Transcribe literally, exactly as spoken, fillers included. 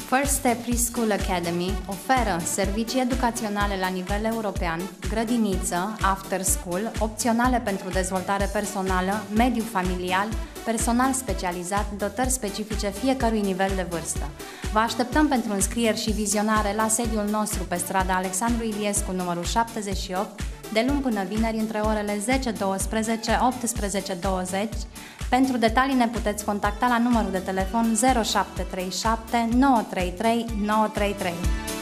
First Step Preschool Academy oferă servicii educaționale la nivel european, grădiniță, after school, opționale pentru dezvoltare personală, mediu familial, personal specializat, dotări specifice fiecărui nivel de vârstă. Vă așteptăm pentru înscrieri și vizionare la sediul nostru pe strada Alexandru Iliescu, numărul șaptezeci și opt, de luni până vineri, între orele zece douăsprezece - optsprezece douăzeci. Pentru detalii ne puteți contacta la numărul de telefon zero șapte trei șapte nouă trei trei nouă trei trei.